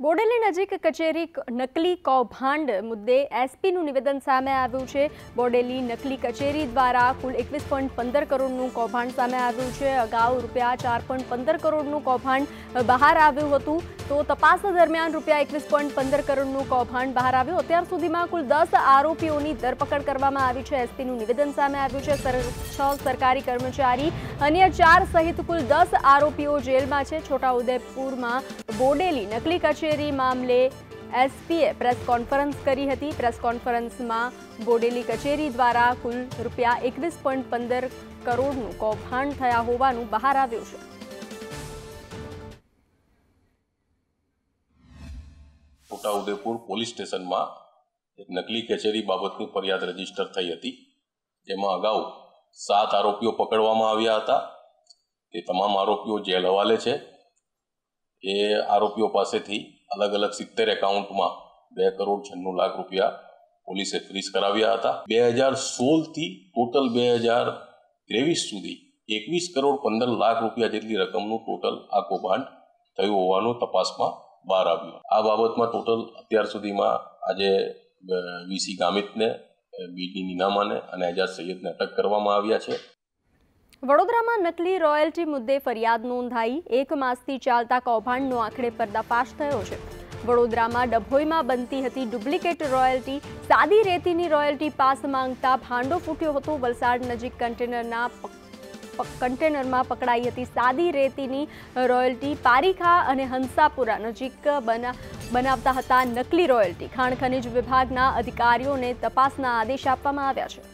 બોડેલી નજીક કચેરી નકલી કૌભાંડ મુદ્દે એસપીનું નિવેદન સામે આવ્યું છે। બોડેલી નકલી કચેરી દ્વારા કુલ 21.15 કરોડનું કૌભાંડ સામે આવ્યું છે। અગાઉ રૂપિયા 4.15 કરોડનું કૌભાંડ બહાર આવ્યું હતું, તો તપાસ દરમિયાન રૂપિયા 21.15 કરોડનું કૌભાંડ બહાર આવ્યું। અત્યાર સુધીમાં કુલ 10 આરોપીઓની ધરપકડ કરવામાં આવી છે। એસપીનું નિવેદન સામે આવ્યું છે। 6 સરકારી કર્મચારી અન્ય 4 સહિત કુલ 10 આરોપીઓ જેલમાં છે। છોટાઉદેપુરમાં બોડેલી નકલી કચેરી મામલે એસપીએ પ્રેસ કોન્ફરન્સ કરી હતી। પ્રેસ કોન્ફરન્સમાં બોડેલી કચેરી દ્વારા કુલ રૂપિયા 21.15 કરોડનું કૌભાંડ થયા હોવાનું બહાર આવ્યું છે। છોટાઉદેપુર પોલીસ સ્ટેશનમાં એક નકલી કચેરી બાબતની ફરિયાદ રજીસ્ટર થઈ હતી, જેમાં અગાઉ 7 આરોપીઓ પકડવામાં આવ્યા હતા। તે તમામ આરોપીઓ જેલ હવાલે છે। એ આરોપીઓ પાસેથી અલગ અલગ 70 એકાઉન્ટમાં 2 કરોડ 96 લાખ રૂપિયા પોલીસે ફ્રીઝ કરાવ્યા હતા। 2016 થી ટોટલ 2023 સુધી 21 કરોડ 15 લાખ રૂપિયા જેટલી રકમનું ટોટલ આ કૌભાંડ થયું હોવાનું તપાસમાં બહાર આવ્યું। આ બાબતમાં ટોટલ અત્યાર સુધીમાં આજે વીસી ગામિતને, બીડી નીનામાને અને એજાજ સૈયદને અટક કરવામાં આવ્યા છે। વડોદરામાં નકલી રોયલ્ટી મુદ્દે ફરિયાદ નોંધાઈ। 1 માસથી ચાલતા કૌભાંડનો આખરે પર્દાફાશ થયો છે। વડોદરામાં ડભોઈમાં બનતી હતી ડુપ્લિકેટ રોયલ્ટી। સાદી રેતીની રોયલ્ટી પાસ માંગતા ભાંડો ફૂટ્યો હતો। વલસાડ નજીક કન્ટેનરમાં પકડાઈ હતી સાદી રેતીની રોયલ્ટી। પારીખા અને હંસાપુરા નજીક બનાવતા હતા નકલી રોયલ્ટી। ખાણ ખનીજ વિભાગના અધિકારીઓને તપાસના આદેશ આપવામાં આવ્યા છે।